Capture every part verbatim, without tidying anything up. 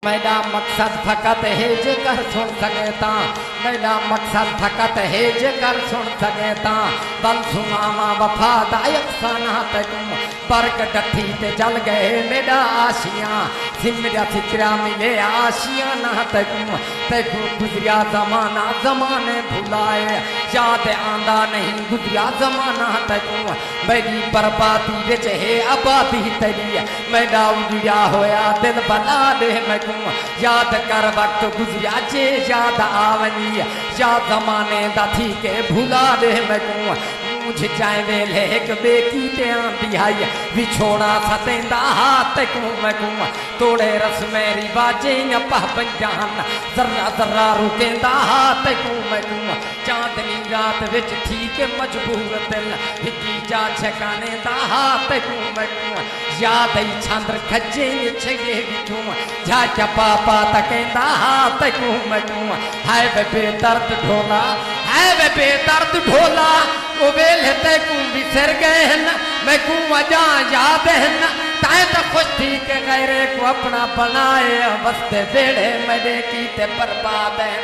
मेरा मकसद फकत है जेकर सुन सके ता मेरा मकसद फकत है जेकर सुन सके ता बल सुनावा वफादायक साना तुम बरक डठी ते जल गए मेरा आशियां सिमरा फिक्रा मिले आशियां ना तुम तेको गुजरिया जमाना जमाने भुलाए याद आंदा नहीं गुजरिया जमाना तुम मेरी बर्बादी विच है आबादी तेरी मेरा उजड़िया होया दिल बना दे मैं याद कर वक्त गुजरिया जे याद आवनी या जमाने दा थी के भुला दे मैं मुझे जाए वेले एक बेकी ते आंदी आई विछोड़ा सतेंदा हाथ को मैं तोड़े रस मेरी बाजे पा पंजान जर्रा जर्रा रुकेंदा हाथ को मैं चांदनी रात विच ठीक मजबूर दिल हिकी जा छकाने दा हाथ को मैं याद आई छंद्र खजे छगे विचों जा क्या पापा तकेंदा हाथ को मैं हाय वे बेदर्द ढोला हाय वे बेदर्द ढोला ओ वेले ते को बिसर गए न मैं को वजा याद है न ताए तो खुश थी के गैरे को अपना बनाए वस्ते बेड़े मेरे की ते बर्बाद है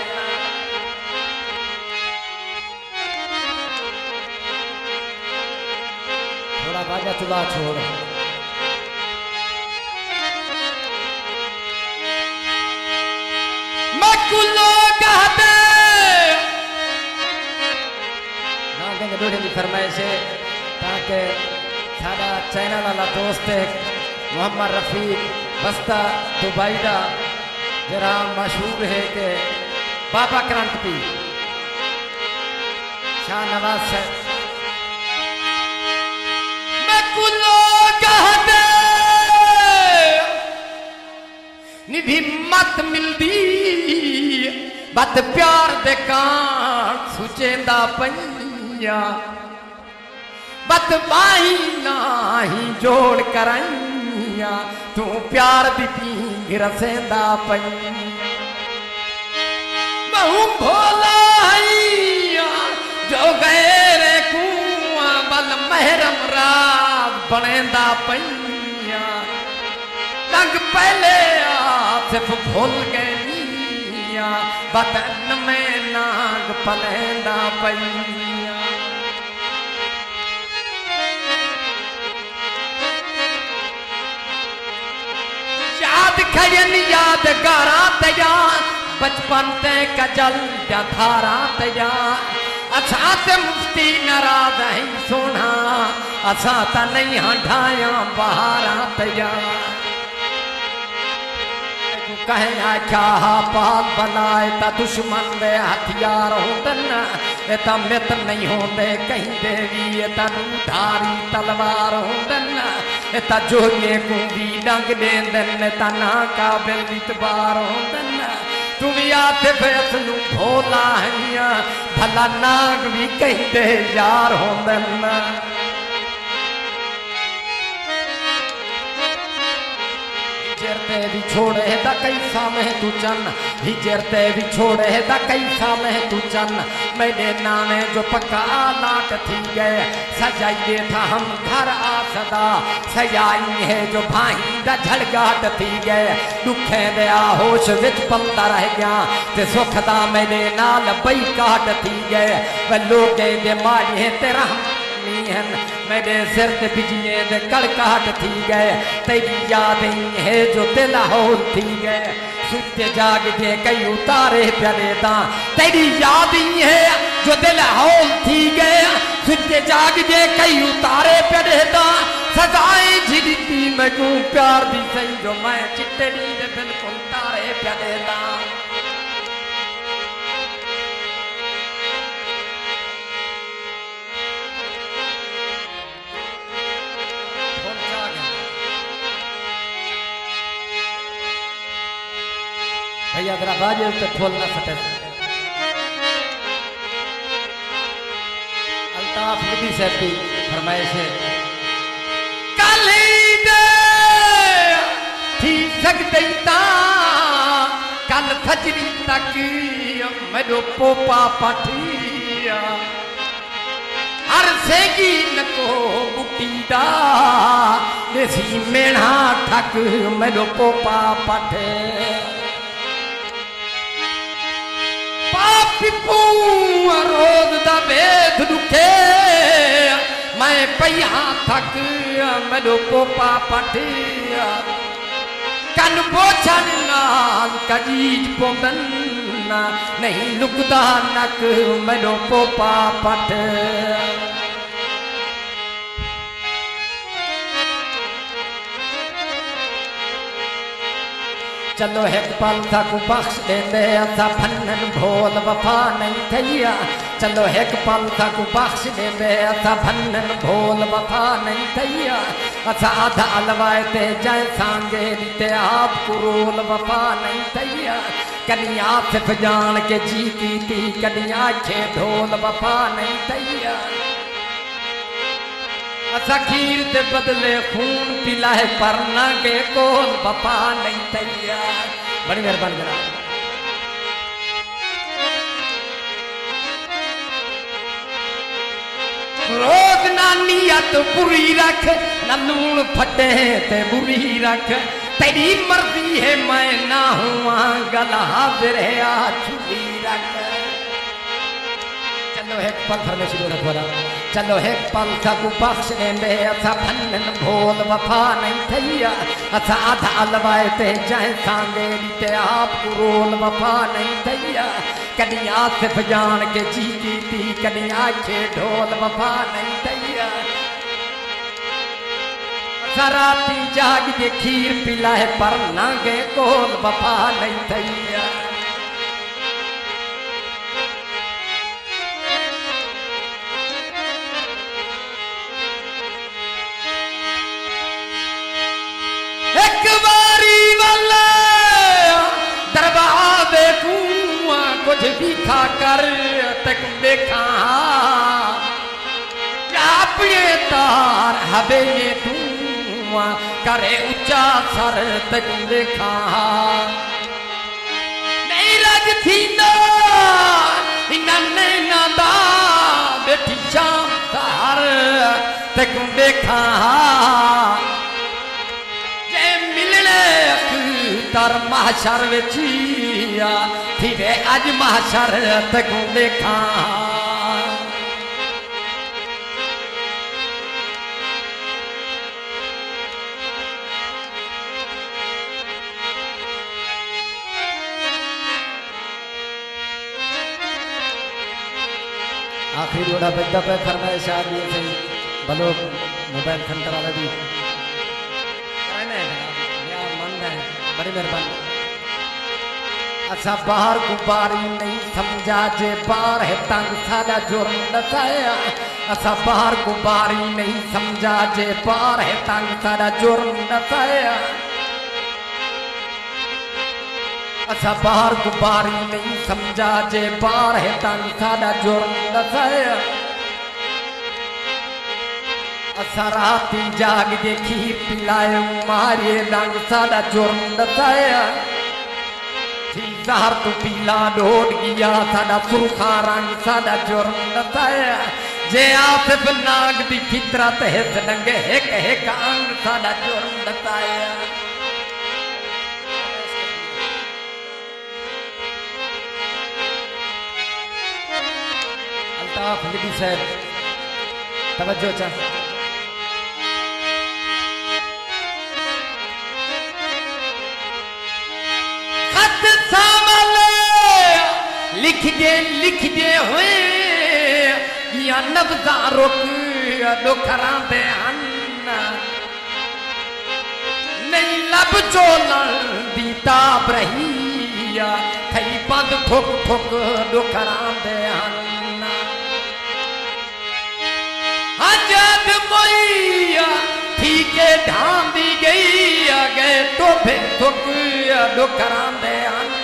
थोड़ा बाजा चुला छोड़ मैं कुल्लो कहते लोड़े की फरमाइश है ताकि सारा चैनल वाला दोस्त है मोहम्मद रफीक बस्ता दुबई का जरा मशहूर है कि बाबा करंट पी शाह नवाज से मैं कुल्लो कहते निधि मत मिलदी बत प्यार दे कान सुचेंदा पंजा बदमाही नाही जोड़ करैया तू प्यार दी पींग रसेंदा पई बहु भोला जो गैर कुआं बल महरम रात बनेंदा पैया रंग पहले सिर्फ भूल गए मिया बदन में नाग पलेंदा पैया याद खयन याद गारा तैयार बचपन ते कजल धारा तैयार अच्छा ते मुफ्ती नाराज है सोना अच्छा त नहीं हटाया बहारा तैयार कहे क्या पाल बनाए ता दुश्मन दे हथियार होंदन ता मित्र नहीं होंदे कहीं देवी तनु धारी तलवार होंदन ता जोगे को भी डंग देंदन ता ना काबिल इतबार होंदन तू भी आते फैसलू भोला है भला नाग भी कहीं दे यार होंदन हिजरते भी छोड़े दा कैसा में तू चन हिजरते भी छोड़े दा कैसा में तू चन मेरे नामे जो पक्का लाट थी गए सजाइए था हम घर आ सदा सजाई है जो भाई दा झड़गाट थी गए दुखे दया होश विच पलता रह गया ते सुख दा मेरे नाल बई काट थी गए वे लोगे दे माए ते रहम मेरे सिर ते बिजलिए दे कड़काहट थी गए तेरी याद है जो दिल होर थी गए सुते जाग दे कई उतारे प्यारे दा तेरी याद है जो दिल होर थी गए सुते जाग दे कई उतारे प्यारे दा सजाए झिड़की मैं को प्यार दी सही जो मैं चिट्टे दी दे बिल्कुल तारे प्यारे दा भैया जरा बाजे तो खोल ना फटे अल्ताफ नबी साहब की फरमाइश है कल दे ठीक सकते ता कल फजरी तक मेरो पोपा पठिया हर सेगी नको बुटी दा देसी मेणा ठक मेरो पोपा पठे पू रोज दा भेद दुखे मैं पया थक मेरे पोपा पटिया कन बोझन नाल कजीज पोंदन नहीं लुकदा नक मेरे पोपा पट चलो एक पल तक बख्श देंदे असा भनन भोल वफा नहीं थैया चलो एक पल तक बख्श देंदे असा भनन भोल वफा नहीं थैया असा आधा अलवाए ते जाए सांगे ते आप कुरोल वफा नहीं थैया कनिया सिर्फ जान के जी की थी कनिया छे ढोल वफा नहीं थैया असा खीर ते बदले खून पिलाए पर ना के कोल वफा नहीं तैयार बड़ी मेहरबानी जनाब रोज ना नियत बुरी रख ना लूण फटे ते बुरी रख तेरी मर्जी है मैं ना हुआ गला हाजिर है आ छुरी रख चलो एक पल फरमेश रखवाला चलो एक पल तक बख्श देंदे असा भनन भोल वफा नहीं थैया असा आधा अलवाए ते जाए सांगे ते आप कुरोल वफा नहीं थैया कनिया सिर्फ जान के जी की थी कनिया छे ढोल वफा नहीं थैया सराती जाग के खीर पिलाए पर नागे कोल वफा नहीं थैया एक बारी वाला दरबार देखूं कुछ भी खा कर तक देखा अपने तार हवेली तू करे ऊंचा सर तक देखा नहीं रज थी ना इन्ने नादा बेटी शाम सर तक देखा तर महाशर विचिया फिरे अज महाशर तक देखा आखिरी जोड़ा बद्दा पे फरमाइश आ दिए थे बलो मोबाइल सेंटर वाला भी बड़ी मेहरबानी अच्छा बाहर गुब्बारी नहीं समझा जे बार है तंग सादा जुर्म दसाया अच्छा बाहर गुब्बारी नहीं समझा जे बार है तंग सादा जुर्म दसाया अच्छा बाहर गुब्बारी नहीं समझा जे बार है तंग सादा जुर्म दसाया असा राती जाग के खीर पिलाए मारे रंग सादा जुर्म दसाया थी जहर तू पीला डोट गया सादा सुरखा रंग सादा जुर्म दसाया जे आसिफ नाग दी फितरत है नंगे एक एक अंग सादा जुर्म दसाया अल्ताफ लिबी साहब तवज्जो चाह लिख दे लिख दे हुए या नब्जा रुक दुखरा दे नहीं लब चोलण दी ताब रही थई बंद ठुक ठुक दुखरा दे हजद मोइया ठीक ढांदी गई गए तो फिर ठुक दुखरा दे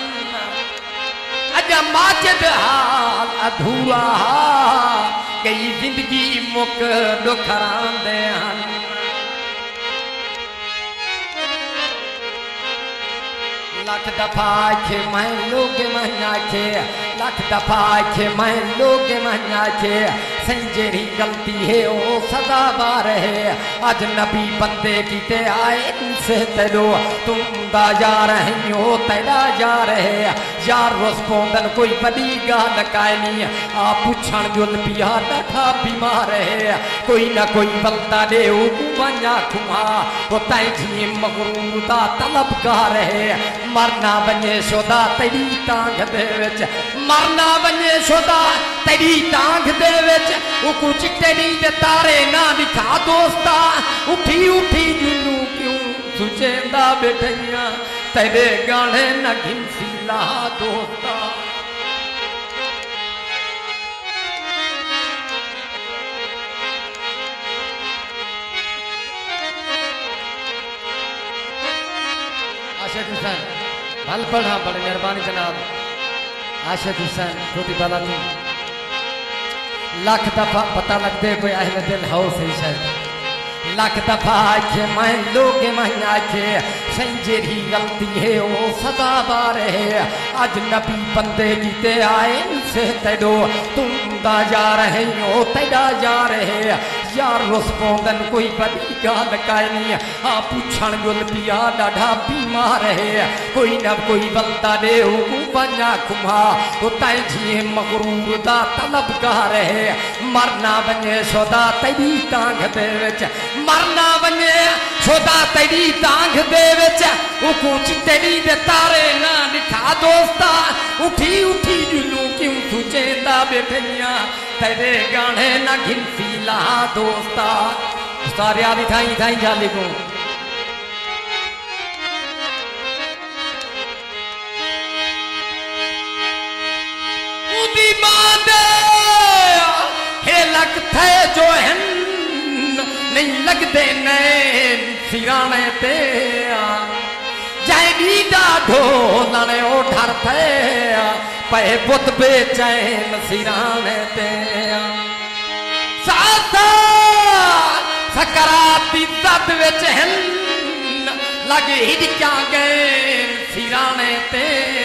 माजिद हाल अधूरा गई जिंदगी मुक दुखरांदे हन लख दफा आखे मैं लोग मैं आखे लख दफा आखे मैं लोग मन आखे संजेरी गलती है ओ सदा बार है अजनबी बंदे किते आए से तेरो तुम दा जा रहे हो तेरा जा रहे यार रोस पोंदन कोई बड़ी गाल कायनी आ पुछण जुल पिया डठा बीमार है कोई ना कोई बलता दे बना खुमा वो ताई जी मगरूर दा तलबगार है मरना बने शोदा तेरी टांग दे विच मरना बने शोदा तेरी टांग दे विच वो कुछ तेरी दे तारे ना दिखा दोस्ता उठी उठी जिन्नू क्यों सुचेंदा बैठिया तेरे गाने न घिंसी ला दोस्ता आशिक हुसैन भल पढ़ा बड़े मेहरबानी जनाब आशिक हुसैन छोटी बाला तू लाख दफा पता लगते कोई अहले दिल हो सही शायद लाख दफा आखे मैं लोग मैं आखे संजेरी गलती है ओ सदा बार है अजनबी बंदे जीते आए से तेरो तुम दा जा रहे हो तेरा जा रहे यार रुस पोंदन कोई बड़ी गाल कायनी आ पुछण जुल पिया डाढ़ा बीमार है कोई न कोई बलता दे बना खुमा उताई जी मगरूर दा तलबगार है मरना बने शोदा तेरी टांग दे विच मरना बने शोदा तेरी टांग दे विच कुछ तेरी दे तारे ना दिखा दोस्ता उठी उठी जुलू क्यों सुचेंदा बैठिया तेरे गाने ना घिंसी ला दोस्ता सारे आदि थाई थाई जाली को उदी मादे हे लगते जो हैं नहीं लगते नैन सिराने ते जैनी डाढो लने ओ ठर थे पे बुत बेचैन सिराने ते साथा सकराती दद विच हन लगे हिड़क्या गए सिराने ते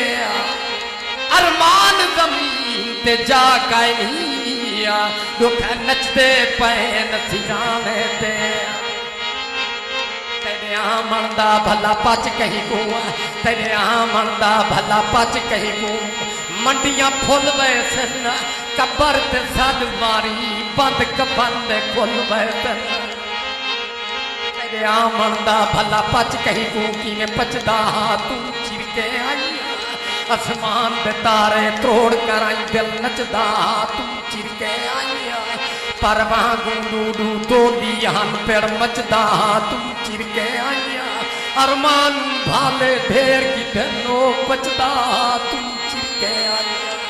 अरमान जमीन ते जा कायनिया दुख नचदे पैन सिराने ते तेरे आमण दा भला पच कहीं को तेरे आमण दा भला पच कहीं को मंडियां फुल वैसे कबर ते सद मारी बंद कफन दे खुल वैसे तेरे आमण दा भला पच कहीं को किने पचदा तू चिरके आई आसमान दे तारे त्रोड़ कर आई दिल नचदा तू चिरके आई परवा गुंडू तोली हन पेड़ मचदा तू चिरके आई अरमान भाले ढेर की धनो बचदा तू चिरके आई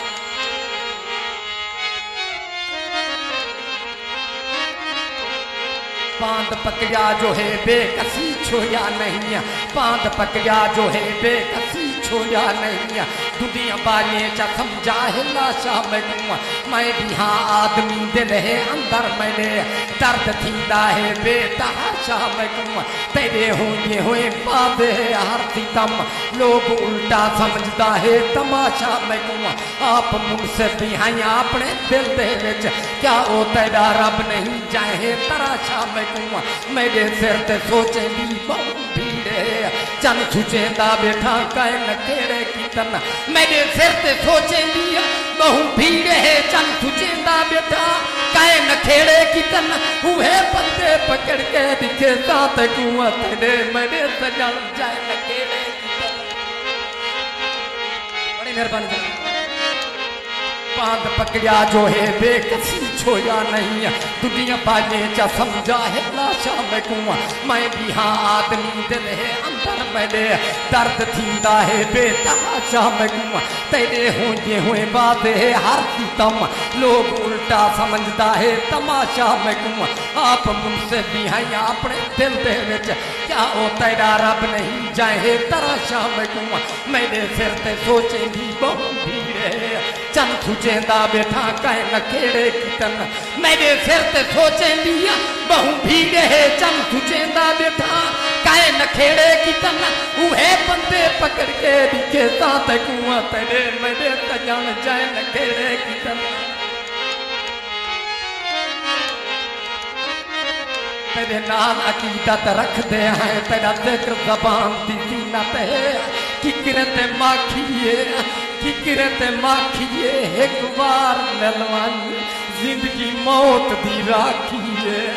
पांद पकड़ा जो है बेकसी छोया नहीं पांद पकड़ा जो है बेकसी छोया नहीं दुनिया बाने चा समझा है लाशा में मैं भी हाँ आदमी दिल है अंदर मैंने दर्द थींदा है बेतहाशा में तेरे होंगे हुए बादे हर सितम लोग उल्टा समझदा है तमाशा में आप मुझसे भी हाँ अपने दिल दे विच क्या ओ तेरा रब नहीं जाए तराशा में मेरे सिर ते सोचे भी बहुत भीड़े चन सुचेंदा बैठा कह न केड़े कीतन मेरे सिर ते सोचे भी बहुत भीड़ है चन सुचेंदा बैठा कह न खेड़े कीतन हुए बंदे पकड़ के दिखे साथ कुआं तेरे मेरे सजन जाए न केड़े कीतन बड़ी मेहरबानी पांद पकड़ा जो है बेकसी छोया नहीं दुनिया बाने चा समझा है लाशा में कुआं मैं भी हाँ आदमी दिल है अंदर मैंने दर्द थींदा है बेतहाशा में कुआं तेरे होंगे हुए बातें है हर सितम लोग उल्टा समझदा है तमाशा में कुआं आप मुझसे भी हैं अपने दिल दे विच क्या ओ तेरा रब नहीं जाए तराशा में कुआं मेरे सिर ते सोचे भी बहुत भीड़ है चन सुचेंदा बैठा कह न खेड़े कीतन मेरे सिर ते सोचे दिया बहु भीड़ है चन सुचेंदा बैठा काए नखेड़े की तन उहे बंदे पकड़ के दिखे साथ कुआं तेरे मेरे सजन जाए नखेड़े की तन तेरे नाल अकीदत रख दे हैं तेरा जिक्र जबान दी जीनत है किकरे ते माखिए किकरे ते माखिए एक बार मिलवाई जिंदगी मौत दी राखिए